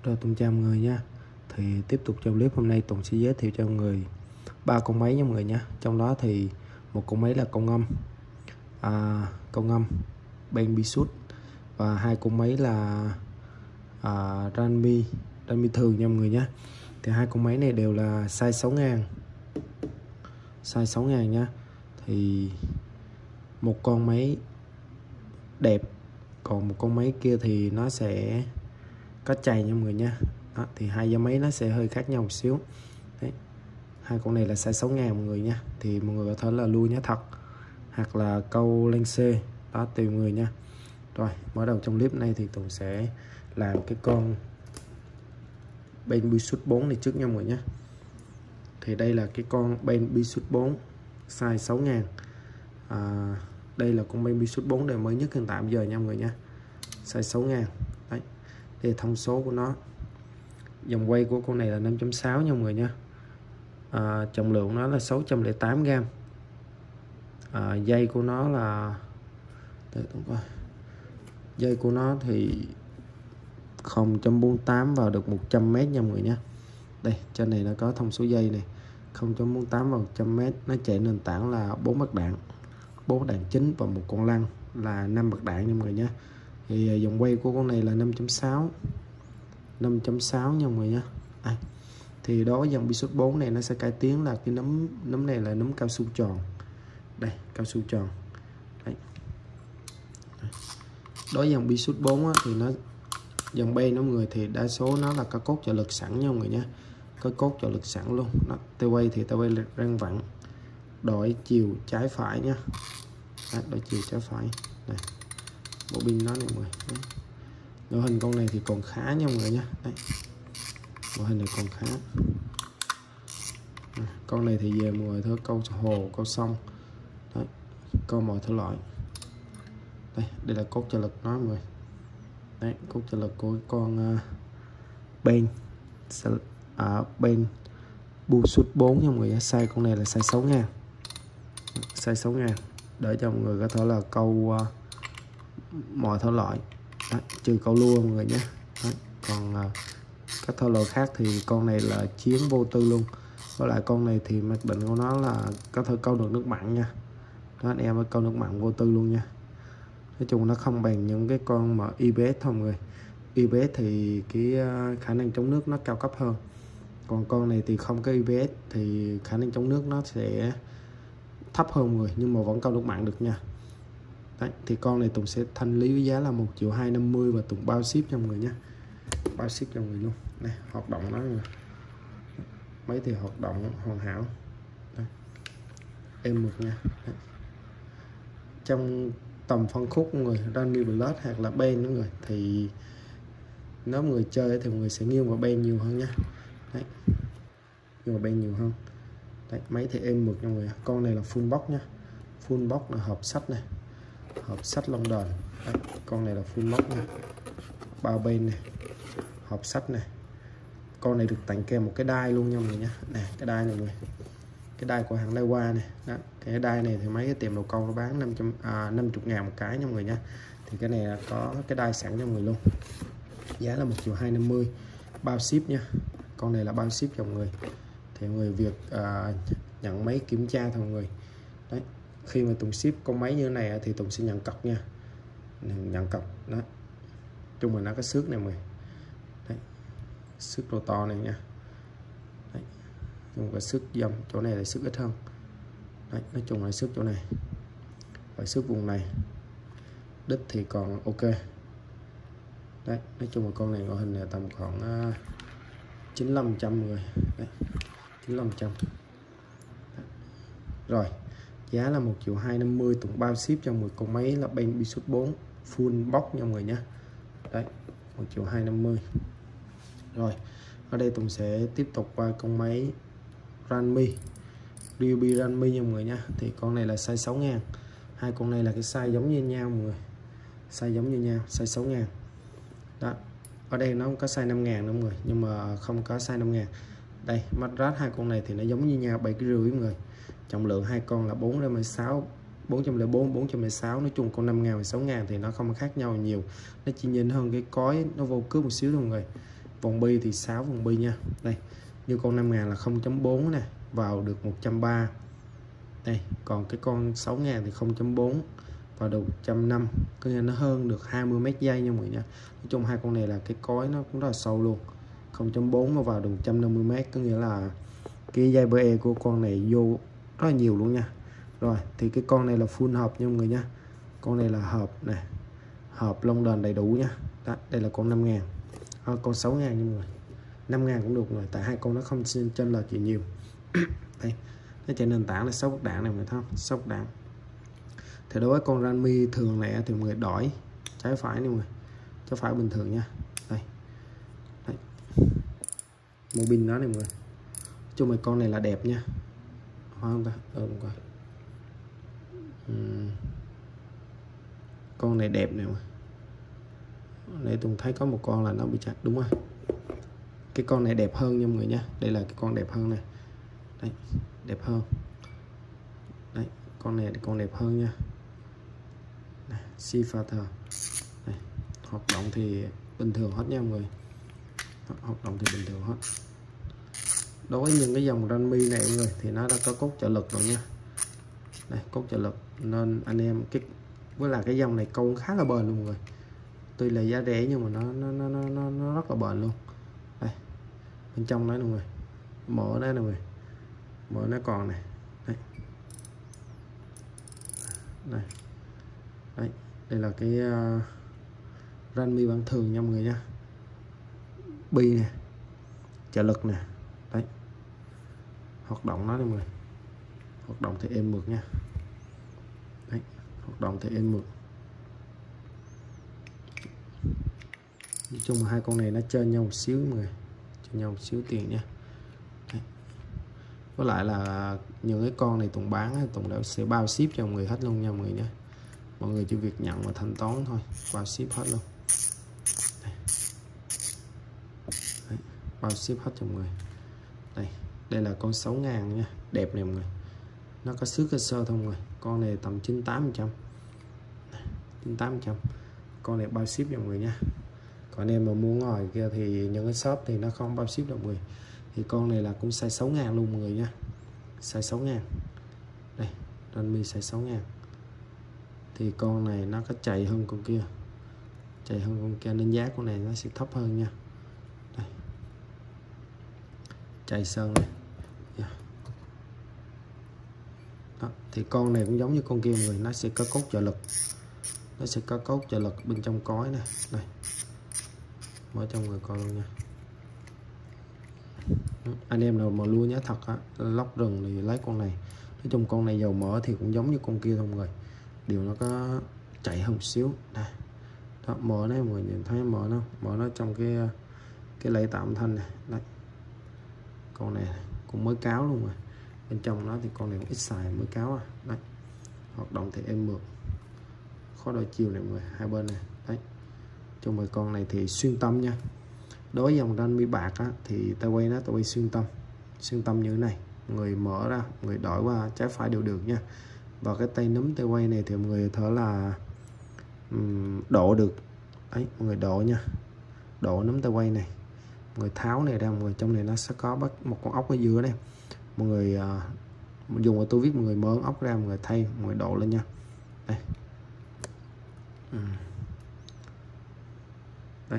Rồi Tùng chào mọi người nha. Thì tiếp tục trong clip hôm nay Tùng sẽ giới thiệu cho mọi người 3 con máy nha mọi người nha. Trong đó thì một con máy là con âm Ben Bisut, và hai con máy là Ranmi thường nha mọi người nha. Thì hai con máy này đều là size 6000 nha. Thì một con máy đẹp, còn một con máy kia thì nó sẽ có chày nha mọi người nha. Đó, thì hai giá máy nó sẽ hơi khác nhau một xíu. Đấy. Hai con này là size 6000 mọi người nha. Thì mọi người có thể là lui nhá thật hoặc là câu lên C, đó tùy người nha. Rồi mở đầu trong clip này thì Tùng sẽ làm cái con Ben Bisut 4 này trước nha mọi người nhé. Thì đây là cái con Ben Bisut 4 size 6000. Đây là con Ben Bisut 4 đời mới nhất hiện tại bây giờ nha mọi người nha, size 6000. Đấy, đây là thông số của nó. Dòng quay của con này là 5.6 nha mọi người nha. Trọng lượng nó là 608g. Dây của nó là dây của nó thì 0.48 vào được 100m nha mọi người nha. Đây trên này nó có thông số dây này, 0.48 vào 100m. Nó chạy nền tảng là 4 bạc đạn, 4 đạn chính và một con lăn là 5 bạc đạn nha mọi người nha. Thì dòng quay của con này là 5.6 nha mọi người nha. Thì đó, dòng Bisut 4 này nó sẽ cải tiến là cái nấm này là nấm cao su tròn. Đây, cao su tròn. Đấy. Đó, dòng Bisut 4 á, thì nó dòng Ben đó mọi người, thì đa số nó là có cốt trợ lực sẵn nha mọi người nha. Có cốt trợ lực sẵn luôn. Tay quay thì tay quay rang vặn, đổi chiều trái phải nha. Đấy, đổi chiều trái phải. Đây, bộ pin nó này mọi người. Đấy. Đội hình con này thì còn khá nha mọi người nha. Đấy, đội hình này còn khá. Con này thì về mọi người thôi, câu hồ, câu sông. Đấy, câu mọi thể loại. Đây là cốt trợ lực nó mọi người. Đấy, cốt trợ lực của con Ben Bisut 4 nha mọi người. Size con này là size 6000. Size 6000 để cho mọi người có thể là câu mọi thể loại. Đấy, trừ câu lua mọi người nhé. Đấy, còn các thể loại khác thì con này là chiến vô tư luôn. Với lại con này thì mặc định của nó là có thể câu được nước mặn nha. Đó, anh em mới câu nước mặn vô tư luôn nha. Nói chung nó không bằng những cái con mà IBS thôi mọi người. IBS thì cái khả năng chống nước nó cao cấp hơn, còn con này thì không có IBS thì khả năng chống nước nó sẽ thấp hơn mọi người, nhưng mà vẫn câu nước mặn được nha. Đấy, thì con này Tùng sẽ thanh lý với giá là 1.250.000 và Tùng bao ship cho mọi người nhé. Bao ship cho mọi người luôn. Này, hoạt động nó rồi. Máy thì hoạt động hoàn hảo. Đây, em mực nha. Đấy. Trong tầm phân khúc mọi người Ranmi Plus hoặc là Ben nữa người, thì nếu mọi người chơi thì mọi người sẽ nghiêng vào Ben nhiều hơn nha. Đấy, nghiêng vào Ben nhiều hơn. Đấy, máy thì êm mượt nha mọi người. Con này là full box nha. Full box là hộp sách này, hộp sách London. Đấy, con này là full box nha, bao Ben này, hộp sách này. Con này được tặng kèm một cái đai luôn nha mọi người nha. Nè, cái đai này mọi người, cái đai của hãng Daiwa này. Đó, cái đai này thì mấy cái tiệm đồ câu nó bán 50.000 một cái nha mọi người nha. Thì cái này là có cái đai sẵn cho mọi người luôn. Giá là 1.250.000, bao ship nha. Con này là bao ship cho mọi người. Thì người Việt nhận máy kiểm tra thôi mọi người. Đấy, khi mà Tùng ship con máy như thế này thì Tùng sẽ nhận cọc nha. Nhận cọc đó. Chung là nó có xước này mọi người. Đấy, xước đồ to này nha. Đấy, chung là xước dòng chỗ này là xước ít hơn. Đấy, nói chung là xước chỗ này và xước vùng này. Đích thì còn ok. Đấy, nói chung là con này ngoại hình là tầm khoảng 9500 mọi người. Đấy, 9500. Rồi, giá là 1.250.000, Tùng bao ship cho một con máy là Ben Bisut 4 full box nha mọi người nhé. Đấy, 1.250.000. Rồi, ở đây Tùng sẽ tiếp tục qua con máy Ranmi, Ryobi Ranmi nha mọi người nha. Thì con này là size 6000. Hai con này là cái size giống như nhau mọi người. Size giống như nhau, size 6000. Đó, ở đây nó không có size 5000 nữa mọi người, nhưng mà không có size 5000. Đây, matrat hai con này thì nó giống như nhau, 7,5 kg mọi người. Trọng lượng hai con là 406, 404, 406. Nói chung con 5000 và 6000 thì nó không khác nhau nhiều. Nó chỉ nhìn hơn cái cối nó vô cước một xíu thôi mọi người. Vòng bi thì 6 vòng bi nha. Đây, như con 5.000 là 0.4 nè, vào được 130. Đây, còn cái con 6.000 thì 0.4 vào được 150, có nghĩa nó hơn được 20 mét dây nha mọi người nha. Nói chung hai con này là cái cối nó cũng rất là sâu luôn. 0.4 mà vào được 150 mét, có nghĩa là cái dây BE của con này vô rất là nhiều luôn nha. Rồi thì cái con này là full hộp nha mọi người nha. Con này là hộp nè, hộp lông đền đầy đủ nha. Đó, đây là con 5.000, con 6.000 nha mọi người. 5.000 cũng được rồi, tại hai con nó không trên là gì nhiều. Đây, nó chạy nền tảng là 6 bức đạn này mọi người thấy không? 6 bức đạn. Thì đối với con Ranmi thường này thì mọi người đổi trái phải nha mọi người, trái phải bình thường nha. Đây, đây. Một pin đó này mọi người. Chung là con này là đẹp nha. Hóa không ta? Coi. Con này đẹp này mà. Để Tùng thấy có một con là nó bị chặt, đúng rồi. Cái con này đẹp hơn nha mọi người nha. Đây là cái con đẹp hơn này. Đây, đẹp hơn. Đấy, con này con đẹp hơn nha. Seafighter. Đây, hoạt động thì bình thường hết nha mọi người. Hoạt động thì bình thường hết. Đối với những cái dòng Ranmi này mọi người thì nó đã có cốt trợ lực rồi nha. Đây, cốt trợ lực nên anh em với là cái dòng này câu khá là bền luôn mọi người. Tuy là giá rẻ nhưng mà nó rất là bền luôn. Đây, bên trong đấy mọi người, mở đấy mọi người, mở nó còn này. Đây, đây, đấy, đây là cái Ranmi bản thường nha mọi người nha. Bi nè, trợ lực nè, đấy, hoạt động nó đây mọi người, hoạt động thì êm mượt nha. Đấy, hoạt động thì êm mượt. Nói chung là hai con này nó trên nhau một xíu mọi người, trên nhau một xíu tiền nha. Đấy. Với lại là những cái con này Tùng bán Tùng đã sẽ bao ship cho mọi người hết luôn nha mọi người nhé. Mọi người chỉ việc nhận và thanh toán thôi, bao ship hết luôn. Đấy, bao ship hết cho mọi người. Đây là con 6.000 nha, đẹp này mọi người. Nó có xước cơ sơ thôi mọi người. Con này tầm 98%. 98%. Con này bao ship cho mọi người nha. Còn em mà mua ngoài kia thì những cái shop thì nó không bao ship đâu mọi người. Thì con này là cũng size 6.000 luôn mọi người nha. Size 6.000. Đây, Ranmi size 6.000. Thì con này nó có chạy hơn con kia. Chạy hơn con kia nên giá con này nó sẽ thấp hơn nha. Đây. Chạy sơn này. Yeah. Đó, thì con này cũng giống như con kia mọi người, nó sẽ có cốt trợ lực. Nó sẽ có cốt trợ lực bên trong cối này. Đây. Mở trong người coi luôn nha. Anh em nào mà mua nhá thật á, lóc rừng thì lấy con này. Nói chung con này dầu mỡ thì cũng giống như con kia thôi mọi người, điều nó có chạy hơn một xíu. Đây. Đó, mở này mọi người nhìn thấy mở nó trong cái lẫy tạo âm thanh này. Đây. Con này cũng mới cáo luôn rồi. Bên trong nó thì con này cũng ít xài mới cáo à. Đây. Hoạt động thì êm mượt, khó đôi chiều này mọi người, hai bên này. Đấy. Trong mấy con này thì xuyên tâm nha. Đối với dòng Ranmi bạc á, thì tay quay nó tay quay xuyên tâm như thế này, người mở ra, người đổi qua trái phải đều được nha. Và cái tay nắm tay quay này thì mọi người thở là độ được. Đấy, mọi người độ nha, độ nắm tay quay này, mọi người tháo này ra, mọi người trong này nó sẽ có bắt một con ốc ở giữa đây, mọi người dùng ở tô vít, mọi người mở ốc ra, mọi người thay, mọi người độ lên nha. Đây. Đấy,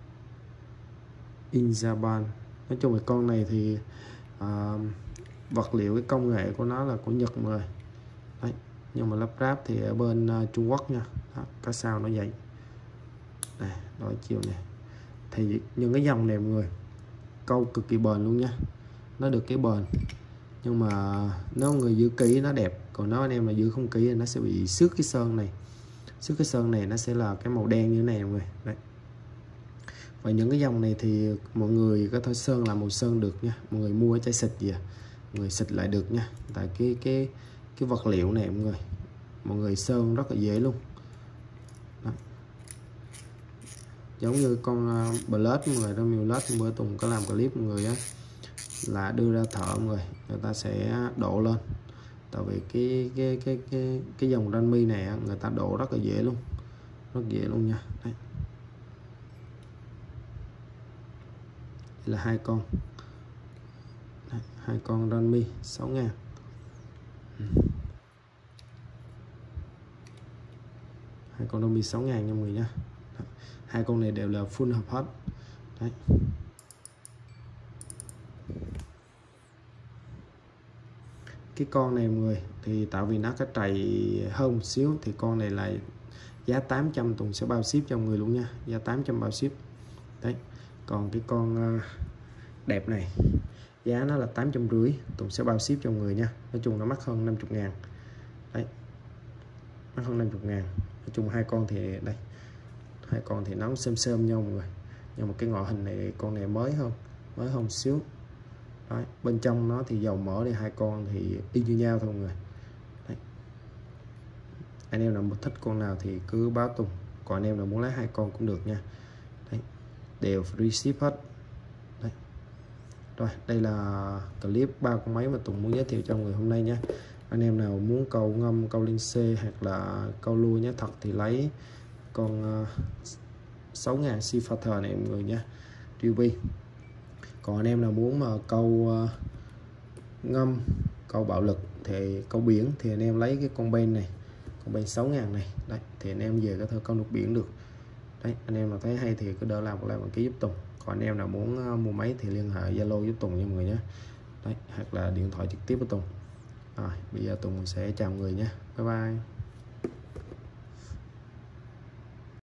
Injaban. Nói chung là con này thì vật liệu cái công nghệ của nó là của Nhật mọi người. Đấy, nhưng mà lắp ráp thì ở bên Trung Quốc nha. Đó, có sao nó vậy. Đây, đổi chiều này. Thì những cái dòng này mọi người câu cực kỳ bền luôn nha. Nó được cái bền. Nhưng mà nếu người giữ kỹ nó đẹp, còn nếu anh em mà giữ không kỹ thì nó sẽ bị xước cái sơn này. Xước cái sơn này nó sẽ là cái màu đen như thế này mọi người. Đấy. Và những cái dòng này thì mọi người có thể sơn làm màu sơn được nha. Mọi người mua chai xịt gì mọi người xịt lại được nha. Tại cái vật liệu này mọi người sơn rất là dễ luôn. Đó. Giống như con Blade mọi người, Ranmi Blade bữa Tùng có làm clip mọi người á, là đưa ra thợ mọi người ta sẽ độ lên. Tại vì cái dòng Ranmi này người ta độ rất là dễ luôn, rất dễ luôn nha. Đấy. là hai con. Đấy, hai con Redmi 6.000. Hai con Redmi 6.000 nha mọi người nhé. Hai con này đều là full hợp hết. Đấy. Cái con này mọi người thì tại vì nó có trầy hơn một xíu thì con này là giá 800, Tùng sẽ bao ship cho mọi người luôn nha, giá 800 bao ship. Đấy, còn cái con đẹp này giá nó là 850, Tùng sẽ bao ship cho mọi người nha. Nói chung nó mắc hơn 50.000. Đấy, mắc hơn 50.000. Nói chung hai con thì đây, hai con thì nó xem nhau mọi người, nhưng mà cái ngoại hình này con này mới hơn một xíu. Đấy, bên trong nó thì dầu mỡ, thì hai con thì y như nhau thôi mọi người. Đấy. Anh em nào mà thích con nào thì cứ báo Tùng, còn anh em nào muốn lấy hai con cũng được nha. Đấy, đều free ship hết. Đấy. Rồi đây là clip 3 con máy mà Tùng muốn giới thiệu cho mọi người hôm nay nha. Anh em nào muốn câu ngâm, câu liên C hoặc là câu lua nhé thật thì lấy con 6.000 Seafighter này mọi người nha, Ruby. Còn anh em nào muốn mà câu ngâm, câu bạo lực thì câu biển thì anh em lấy cái con Ben này, con Ben 6.000 này. Đấy, thì anh em về có thể câu nước biển được. Đấy, anh em nào thấy hay thì cứ đỡ làm đăng ký giúp Tùng. Còn anh em nào muốn mua máy thì liên hệ Zalo giúp Tùng nha mọi người nhé. Đấy, hoặc là điện thoại trực tiếp với Tùng. Rồi bây giờ Tùng sẽ chào mọi người nhé, bye bye.